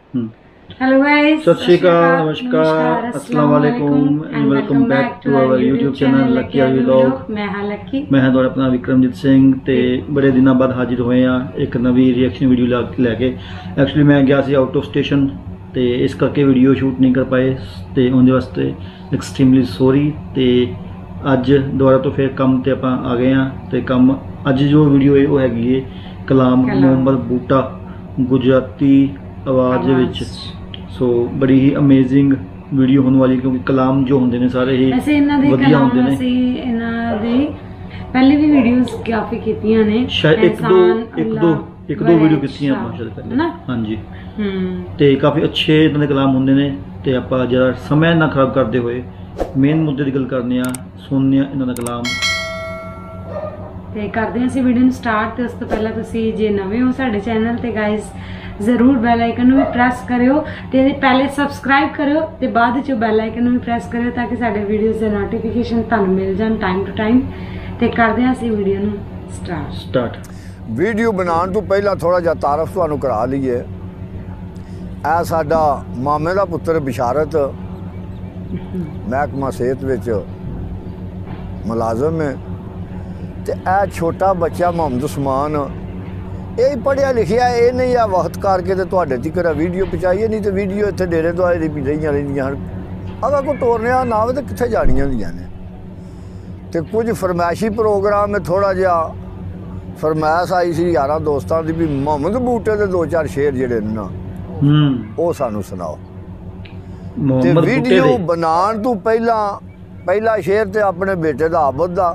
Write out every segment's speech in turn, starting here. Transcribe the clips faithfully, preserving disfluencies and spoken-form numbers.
Hello guys, सत श्री अकाल, नमस्कार, अस्सलाम वालेकुम and welcome back to our YouTube channel Lucky vlog. मैं हां लकी, मैं हां अपना विक्रमजीत सिंह ते बड़े दिनों बाद हाजिर होए हैं एक नवी रिएक्शन वीडियो लैके। एक्चुअली मैं गया सी आउट ऑफ स्टेशन ते इस करके वीडियो शूट नहीं कर पाए ते उनके वास्ते एक्सट्रीमली सॉरी। ते अज दोबारा तो फिर काम ते आपां आ गए हैं ते काम अज जो वीडियो है वो हैगी है कलाम मोहम्मद बूटा गुजराती आवाज़ विच। सो बड़ी ही अमेजिंग वीडियो होने वाली क्योंकि कलाम जो होंदे ने सारे ही वधिया होंदे ने। पहले भी वीडियोस काफी कीतियां ने, शायद एक दो एक दो एक दो वीडियो कीतियां ਆਪਾਂ शायद पहले ਹਾਂਜੀ ਤੇ ਕਾਫੀ ਅੱਛੇ ਇਹਨਾਂ ਦੇ ਕਲਾਮ ਹੁੰਦੇ ਨੇ ਤੇ ਆਪਾਂ ਜਰਾ ਸਮਾਂ ਨਾ ਖਰਾਬ ਕਰਦੇ ਹੋਏ ਮੇਨ ਮੁੱਦੇ ਦੀ ਗੱਲ ਕਰਨੇ ਆ, ਸੁਣਨੇ ਆ ਇਹਨਾਂ ਦਾ ਕਲਾਮ ਤੇ ਕਰਦੇ ਹਾਂ ਅਸੀਂ ਵੀਡੀਓ ਨੂੰ ਸਟਾਰਟ। ਤੇ ਉਸ ਤੋਂ ਪਹਿਲਾਂ ਤੁਸੀਂ ਜੇ ਨਵੇਂ ਹੋ ਸਾਡੇ ਚੈਨਲ ਤੇ ਗਾਇਸ ਜ਼ਰੂਰ ਬੈਲ ਆਈਕਨ ਨੂੰ ਵੀ ਪ੍ਰੈਸ ਕਰਿਓ ਤੇ ਪਹਿਲੇ ਸਬਸਕ੍ਰਾਈਬ ਕਰਿਓ ਤੇ ਬਾਅਦ ਵਿੱਚ ਬੈਲ ਆਈਕਨ ਨੂੰ ਵੀ ਪ੍ਰੈਸ ਕਰਿਓ ਤਾਂ ਕਿ ਸਾਡੇ ਵੀਡੀਓਜ਼ ਦੇ ਨੋਟੀਫਿਕੇਸ਼ਨ ਤੁਹਾਨੂੰ ਮਿਲ ਜਾਣ ਟਾਈਮ ਟੂ ਟਾਈਮ। ਤੇ ਕਰਦੇ ਹਾਂ ਅਸੀਂ ਵੀਡੀਓ ਨੂੰ ਸਟਾਰਟ ਸਟਾਰਟ ਵੀਡੀਓ ਬਣਾਉਣ ਤੋਂ ਪਹਿਲਾਂ ਥੋੜਾ ਜਿਹਾ ਤਾਰਫ ਤੁਹਾਨੂੰ ਕਰਾ ਲਈਏ। ਇਹ ਸਾਡਾ ਮਾਮੇ ਦਾ ਪੁੱਤਰ ਬਿਸ਼ਾਰਤ ਮਹਿਕਮਾ ਸਿਹਤ ਵਿੱਚ ਮੁਲਾਜ਼ਮ ਹੈ ਤੇ ਇਹ ਛੋਟਾ ਬੱਚਾ ਮੁਹੰਮਦ ਉਸਮਾਨ ਇਹ ਪੜ੍ਹਿਆ ਲਿਖਿਆ ਇਹ ਨਹੀਂ ਆ ਵਕਤ ਕਰਕੇ ਤੇ ਤੁਹਾਡੇ ਤੱਕ ਵੀਡੀਓ ਪਹੁੰਚਾਈਏ, ਨਹੀਂ ਤੇ ਵੀਡੀਓ ਇੱਥੇ ਡੇਰੇ ਤੋਂ ਆਏ ਰਹੀਆਂ ਰਹਿੰਦੀਆਂ ਹਨ। ਅਗਰ ਕੋਈ ਟੋਰਨਿਆ ਨਾ ਹੋਵੇ ਤਾਂ ਕਿੱਥੇ ਜਾਣੀਆਂ ਹੁੰਦੀਆਂ ਨੇ। ਤੇ ਕੁਝ ਫਰਮਾਇਸ਼ੀ ਪ੍ਰੋਗਰਾਮ ਹੈ, ਥੋੜਾ ਜਿਹਾ ਫਰਮਾਇਸ਼ ਆਈ ਸੀ ਯਾਰਾਂ ਦੋਸਤਾਂ ਦੀ ਵੀ ਮੁਹੰਮਦ ਬੂਟੇ ਦੇ ਦੋ ਚਾਰ ਸ਼ੇਰ ਜਿਹੜੇ ਨੇ ਨਾ ਉਹ ਸਾਨੂੰ ਸੁਣਾਓ। ਤੇ ਵੀਡੀਓ ਬਣਾਉਣ ਤੋਂ ਪਹਿਲਾਂ ਪਹਿਲਾ ਸ਼ੇਰ ਤੇ ਆਪਣੇ ਬੇਟੇ ਦਾ ਆਬਦ ਦਾ,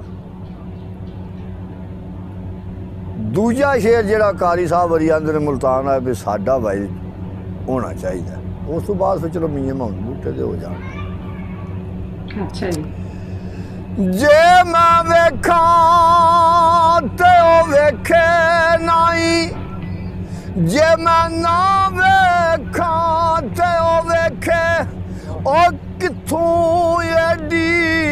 दूजा शेर जिहड़ा कारी साहब वरी आंदे ने मुल्तान आए भी साडा भाई होना चाहिए। उस तो बाद फिर चलो मियां मोहम्मद बूटे दे हो जाण। अच्छा जी। जे मैं वेखा ते ओ वेखे नाई, जे मैं ना वेखा ते ओ वेखे ओ किथों एडी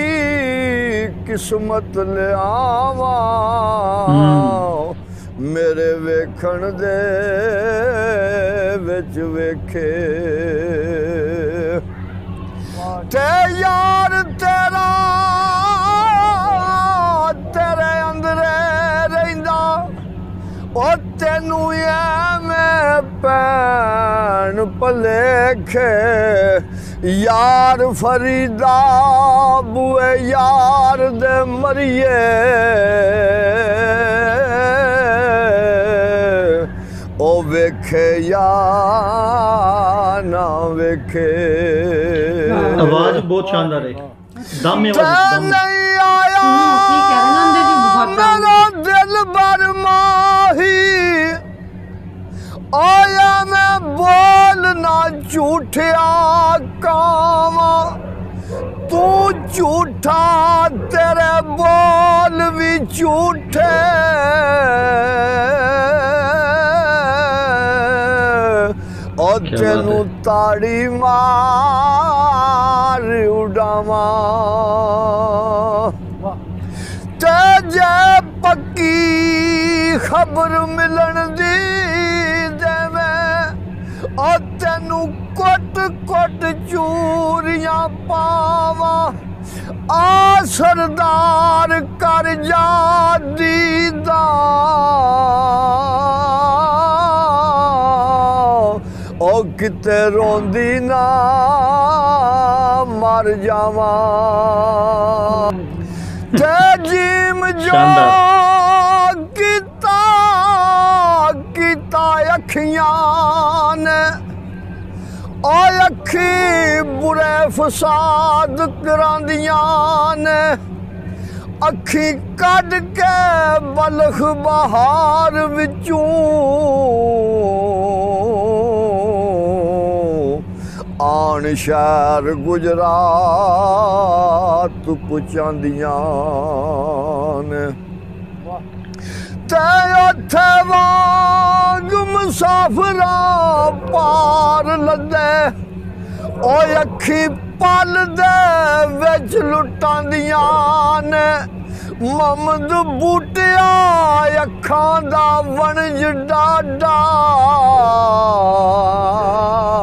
किस्मत लियावा मेरे वेखण दे विच वेखे ते यार तेरा तेरे अंदरे रहिंदा ओ तेनू एवें भैन भलेखे यार फरीदा बुए यार दे मरिए ओ वेखे या ना वेखे। आवाज बहुत शानदार है, दम है नहीं आया मेरा दिल भर माही आया मैं बोल ना झूठिया कावा तू झूठा तेरे बोल भी झूठे और तेनू ताड़ी मार उड़ावा ते जे पक्की खबर मिलन दी देवे और तेनू कुट कुट चूरियां पावा आ सरदार कर जा दीदा ओ किते रोंदी ना मर जावा ते जीम जो किता किता अखियां ने ओ अखी बुरे फसाद करांदियां ने अखी कड के बलख बहार विचों आन शहर गुजरात पुचांदियां ने ते उत्थे वांग मुसाफिरा पार लदे ओ अखी पल दे विच लुटांदियां ने मुहम्मद बूटिया अखां दा वणज डाडा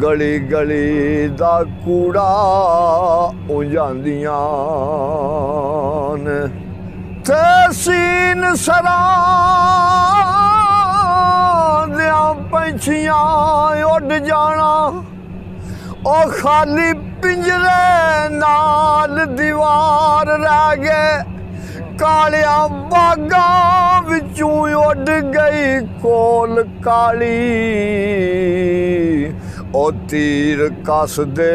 गली गली दा कूड़ा उंजांदियां ने ते सीन सरां दियां पंछियां उड़ जाना ओ खाली पिंजरे नाल दीवार रह गए कालिया बागा विचों उड़ गई कोल काली ओ तीर कस दे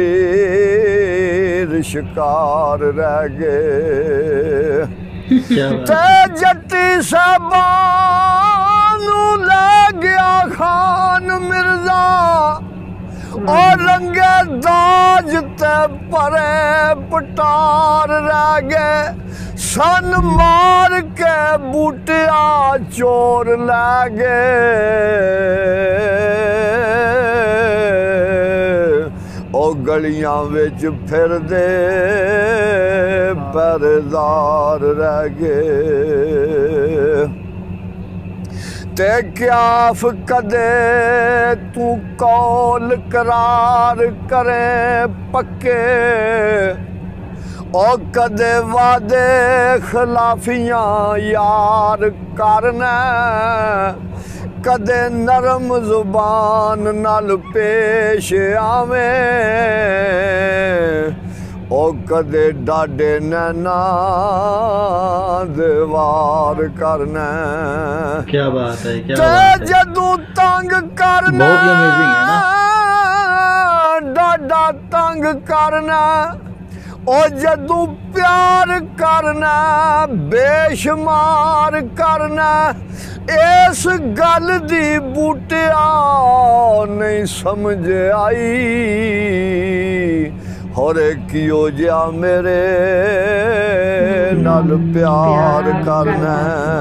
मेर शिकार रह गए ते जट्टी साहबां नू ले गया खान मिर्जा और रंगे दाज ते परे पटार रह गए सन मार के बूटिया चोर लै गए ओ गलियां विच फिरदे पहरेदार रह गए ते क्याफ कदे तू कौल करार करे पक्के ओ कदे वादे खिलाफियां यार करना कदे नरम जुबान नाल पेश आवे ओ कदे डाडे नैना दीवार करना। क्या बात है, क्या ते बात है। जदू तंग करना बहुत ही अमेजिंग है ना। डाडा तंग करना ओ जदू प्यार करना बेशुमार करना इस गल दी बूटिया नहीं समझ आई होरे कियो जा मेरे नाल प्यार करना।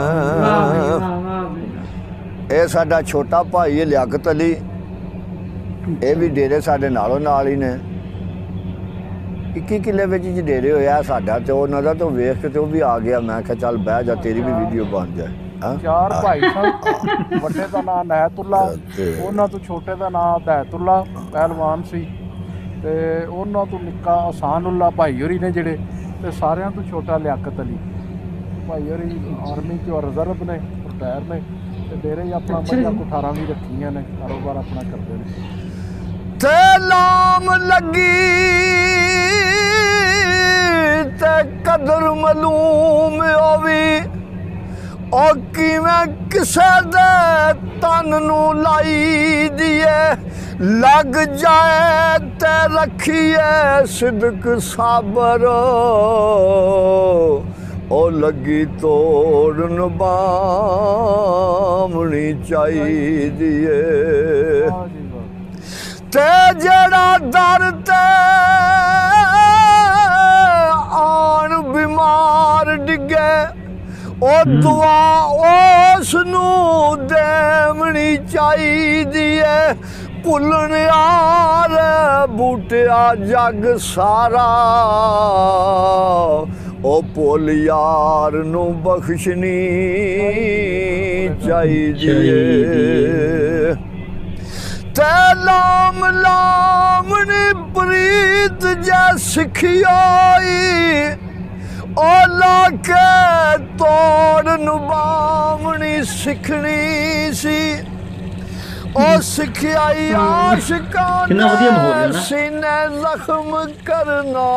ये साडा छोटा भाई है लियाकत अली ये भी डेरे साडे नालों नाल ही ने इक्की किले विच डेरे होया साडा ते उन्हां दा तो वेख के ते भी आ गया मैं कहा चल बह जा तेरी भी वीडियो बन जाए। चार भाई सन वड्डे दा नाम नहतुल्ला उन्हां तो छोटे दा नाम दैतुल्ला पहलवान सी ते उन्हां तो निक्का अहसानुल्ला भाई होरी ने जिहड़े ते सारियां तो छोटा लियाकत अली भाई होरी आर्मी च रिजर्व ने रिटायर ने ते डेरे अपना मजा कुठारां भी रखियां ने कारोबार अपना करदे ने ते लाम लगी ते कदर मलूम होवी ओ किवें किसे दे तन नू लाई दिए लग जाए ते रखिए सिदक साबर ओ लगी तोड़न बामनी चाहिए ते जड़ा दर ते आन बीमार डिगे ओ दुआ उस नू देवनी चाहिए भुल्लण यार बूटिया जग सारा ओ भुल यार नू बख्शनी चाहिए ते लाम लामनी प्रीत जै सिखियाई ओ लाके तोड़न बामनी सिखनी सी ओ सिखियाई आशिकाना सीने जख्म करना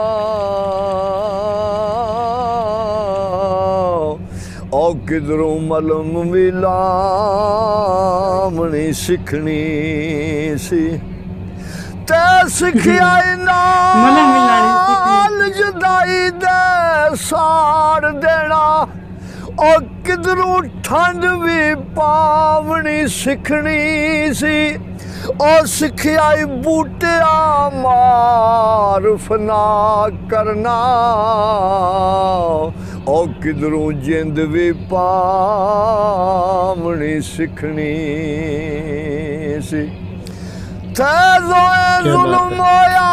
ओ किधरों मलम भी लामनी सिखनी सी ते सिखियाई नाल जुदाई दे साड़ देना ओ किधरों ठंड भी पावनी सिखनी सी ओ सिखियाई बूटिया मारूफ ना करना ओ किधरों जिंद भी पावनी सिखनी सी थे जुल्म होया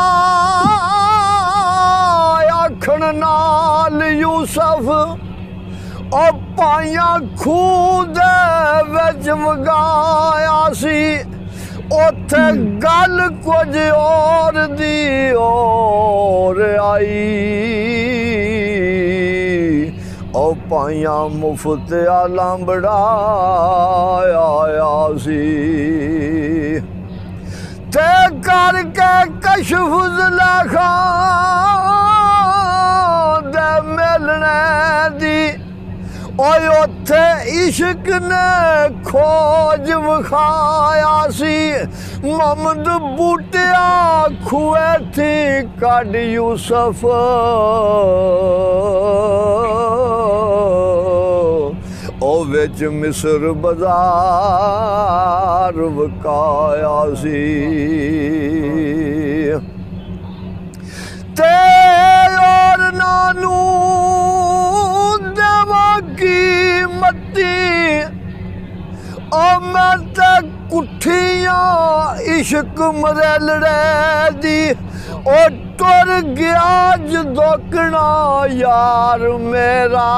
आखण नाल यूसुफ ओ पाइया खूह दे विच वगाया सी ਉੱਥੇ ਗੱਲ ਕੁਝ ਔਰ ਦੀ ਔਰ ਆਈ ਉਹ ਪਾਈਆਂ ਮੁਫਤ ਆਲੰਬੜਾ ਆਇਆ ਸੀ ਤੇ ਕਰਕੇ ਕਸ਼ਫ ਜ਼ੁਲੈਖਾ ਦੇ ਮਿਲਣੇ ਦੀ ਓਏ ਉੱਥੇ ਇਸ਼ਕ ਨੇ ਖੋਜ ਵਿਖਾਇਆ ਸੀ ਮੁਹੰਮਦ ਬੂਟਿਆ ਖੂਏ ਥੀ ਕੱਢ ਯੂਸਫ ਉਹ ਵਿੱਚ ਮਿਸਰ ਬਾਜ਼ਾਰ ਵਿਕਾਇਆ ਸੀ ਤੇ ਔਰਨਾਂ ਨੂੰ ਦੇਵਾਂ ਕੀਮਤੀ ਉਹ ਮੈਂ ਤੇ ਕੁੱਠੀਆਂ ਇਸ਼ਕ ਮਰਲੜੇ ਦੀ ਉਹ ਟੁਰ ਗਿਆ ਜਦੋਕਣਾ ਯਾਰ ਮੇਰਾ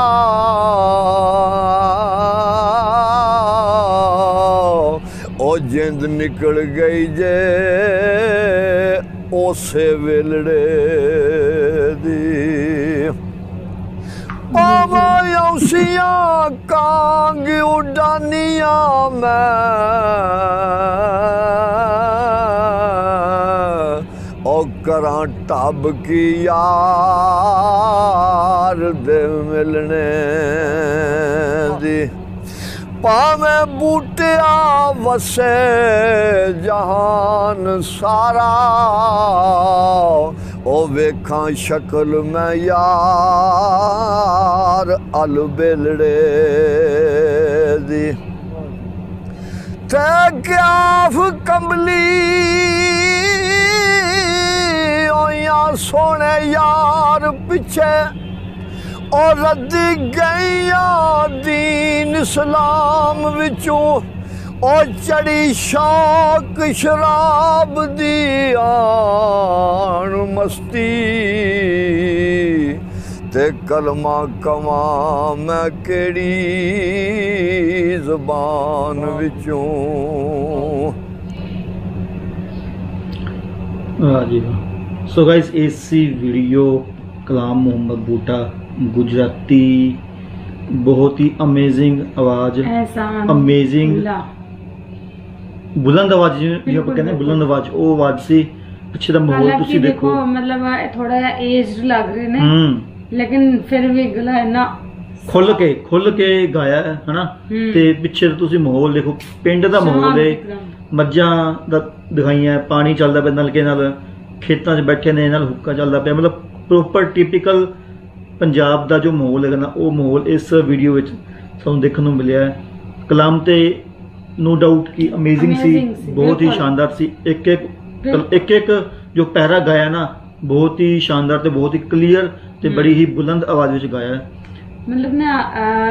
ਉਹ ਜਿੰਦ ਨਿਕਲ ਗਈ ਜੇ ਉਸੇ ਵੇਲੜੇ ਦੀ ਪਾਵਾਂ ਔਸੀਆਂ ਕਾਂਗ ਉਡਾਨੀਆਂ ਮੈਂ ਉਹ ਕਰਾਂ ਟੱਬ ਕੀ ਯਾਰ ਦੇ ਮਿਲਣੇ ਦੀ ਭਾਵੇਂ ਬੂਟਿਆ ਵਸੇ ਜਹਾਨ ਸਾਰਾ ਉਹ ਵੇਖਾਂ ਸ਼ਕਲ ਮੈਂ ਯਾਰ ਅਲ ਬੇਲੜੇ ਦੀ ਤੇ ਕਿਆਫ ਕੰਬਲੀ ਓਇਆ ਸੋਹਣੇ ਯਾਰ ਪਿੱਛੇ और रद्दी गईया दीन इस्लाम विचों और चढ़ी शौक शराब दी आन मस्ती ते कलमा कमा मैं केड़ी ज़बान विचों। वाह जी वाह। सो गाइस ऐसी वीडियो कलाम मोहम्मद बूटा गुजराती बहुत ही अमेजिंग आवाज अमेजिंग बुलंद आवाज जो ਆਪਾਂ ਕਹਿੰਦੇ ਬੁਲੰਦ ਆਵਾਜ਼ ਉਹ ਆਵਾਜ਼ ਸੀ ਪਿੱਛੇ ਦਾ ਮਾਹੌਲ ਤੁਸੀਂ ਦੇਖੋ मतलब थोड़ा एज्ड लग रहे ने लेकिन फिर भी गला इतना खुल के खुल के गाया है ना ਤੇ ਪਿੱਛੇ ਤੁਸੀਂ ਮਾਹੌਲ ਦੇਖੋ ਪਿੰਡ ਦਾ ਮਾਹੌਲ ਹੈ ਮੱਝਾਂ ਦਾ ਦਿਖਾਈਆਂ ਪਾਣੀ ਚੱਲਦਾ ਪਿਆ ਨਲਕੇ ਨਾਲ ਖੇਤਾਂ 'ਚ ਬੈਠੇ ਨੇ ਨਾਲ ਹੁੱਕਾ ਚੱਲਦਾ ਪਿਆ ਮਤਲਬ ਪ੍ਰੋਪਰ ਟਿਪੀਕਲ पंजाब का जो माहौल है ना वो माहौल इस वीडियो में सानू देखने को मिले है। कलाम ते नो डाउट की अमेजिंग सी बहुत ही शानदार सी एक एक एक एक जो पैरा गाया ना बहुत ही शानदार ते बहुत ही क्लियर ते बड़ी ही बुलंद आवाज में गाया है मतलब ना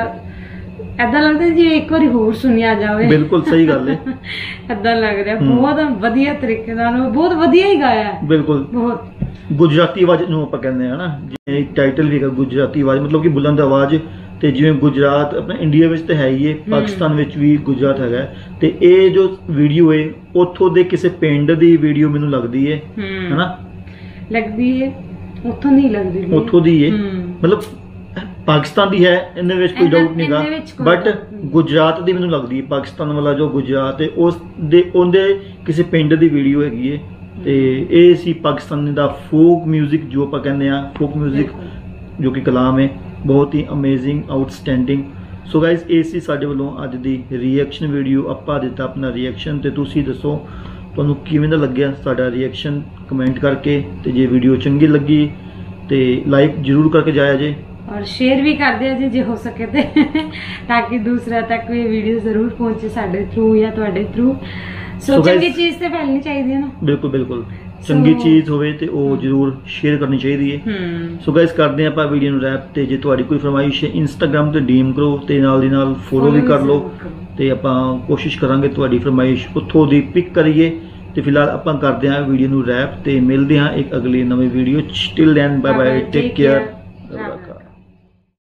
ऐदा लगता जी एक बार होर सुनिया जावे बिल्कुल सही गल है ऐदा लग रहा बहुत वधिया तरीके नाल बहुत वधिया ही गाया है बिल्कुल बहुत गुजराती आवाज ਨੂੰ ਆਪਾਂ ਕਹਿੰਦੇ ਆ ਨਾ ਜਿਵੇਂ ਟਾਈਟਲ ਵੀ ਹੈ ਗੁਜਰਾਤੀ ਆਵਾਜ਼ ਮਤਲਬ ਕਿ ਬੁਲੰਦ ਆਵਾਜ਼ ਤੇ ਜਿਵੇਂ ਗੁਜਰਾਤ ਆਪਣੇ ਇੰਡੀਆ ਵਿੱਚ ਤਾਂ ਹੈ ਹੀ ਹੈ ਪਾਕਿਸਤਾਨ ਵਿੱਚ ਵੀ ਗੁਜਰਾਤ ਹੈਗਾ ਤੇ ਇਹ ਜੋ ਵੀਡੀਓ ਹੈ ਉੱਥੋਂ ਦੇ ਕਿਸੇ ਪਿੰਡ ਦੀ ਵੀਡੀਓ ਮੈਨੂੰ ਲੱਗਦੀ ਹੈ ਹੈਨਾ ਲੱਗਦੀ ਹੈ ਉੱਥੋਂ ਨਹੀਂ ਲੱਗਦੀ ਉੱਥੋਂ ਦੀ ਹੈ ਮਤਲਬ ਪਾਕਿਸਤਾਨ ਦੀ ਹੈ ਇਹਦੇ ਵਿੱਚ ਕੋਈ ਡਾਊਟ ਨਹੀਂਗਾ ਬਟ ਗੁਜਰਾਤ ਦੀ ਮੈਨੂੰ ਲੱਗਦੀ ਹੈ ਪਾਕਿਸਤਾਨ ਵਾਲਾ ਜੋ ਗੁਜਰਾਤ ਹੈ ਉਸ ਦੇ ਉਹਦੇ ਕਿਸੇ ਪਿੰਡ ਦੀ ਵੀਡੀਓ ਹੈਗੀ ਹੈ ਤੇ ਇਹ ਸੀ ਪਾਕਿਸਤਾਨੀ ਦਾ ਫੋਕ ਮਿਊਜ਼ਿਕ ਜੋ ਆਪਾਂ ਕਹਿੰਦੇ ਆ ਫੋਕ ਮਿਊਜ਼ਿਕ ਜੋ ਕਿ ਕਲਾਮ ਹੈ ਬਹੁਤ ਹੀ ਅਮੇਜ਼ਿੰਗ ਆਊਟਸਟੈਂਡਿੰਗ। ਸੋ ਗਾਇਜ਼ ਇਹ ਸੀ ਸਾਡੇ ਵੱਲੋਂ ਅੱਜ ਦੀ ਰਿਐਕਸ਼ਨ ਵੀਡੀਓ ਆਪਾਂ ਦਿੱਤਾ ਆਪਣਾ ਰਿਐਕਸ਼ਨ ਤੇ ਤੁਸੀਂ ਦੱਸੋ ਤੁਹਾਨੂੰ ਕਿਵੇਂ ਦਾ ਲੱਗਿਆ ਸਾਡਾ ਰਿਐਕਸ਼ਨ ਕਮੈਂਟ ਕਰਕੇ ਤੇ ਜੇ ਵੀਡੀਓ ਚੰਗੀ ਲੱਗੀ ਤੇ ਲਾਈਕ ਜ਼ਰੂਰ ਕਰਕੇ ਜਾਇਆ ਜੇ और शेयर भी कर दिया जी जे हो सके ते ताकि दूसरा तक ये वीडियो जरूर पहुंचे साडे थ्रू या तुहाडे थ्रू। सो चंगी चीज ते फैलनी चाहिए ना बिल्कुल बिल्कुल चंगी चीज होवे ते ओ जरूर शेयर करनी चाहिए है। सो गाइस करते हैं ਆਪਾਂ ਵੀਡੀਓ ਨੂੰ ਰੈਪ ਤੇ ਜੇ ਤੁਹਾਡੀ ਕੋਈ ਫਰਮਾਇਸ਼ ਹੈ ਇੰਸਟਾਗ੍ਰam ਤੇ ਡੀਐਮ ਕਰੋ ਤੇ ਨਾਲ ਦੀ ਨਾਲ ਫੋਲੋ ਵੀ ਕਰ ਲਓ ਤੇ ਆਪਾਂ ਕੋਸ਼ਿਸ਼ ਕਰਾਂਗੇ ਤੁਹਾਡੀ ਫਰਮਾਇਸ਼ ਉੱਥੋਂ ਦੀ ਪਿਕ ਕਰੀਏ ਤੇ ਫਿਲਹਾਲ ਆਪਾਂ ਕਰਦੇ ਹਾਂ ਵੀਡੀਓ ਨੂੰ ਰੈਪ ਤੇ ਮਿਲਦੇ ਹਾਂ ਇੱਕ ਅਗਲੀ ਨਵੀਂ video. Still then bye bye take care.